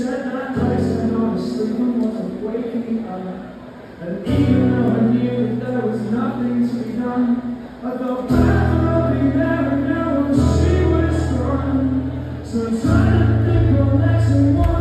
said that place and honestly one wasn't waking up. And even though I knew that there was nothing to be done, I felt bad for being there and now she was gone. So I'm trying to think of next and what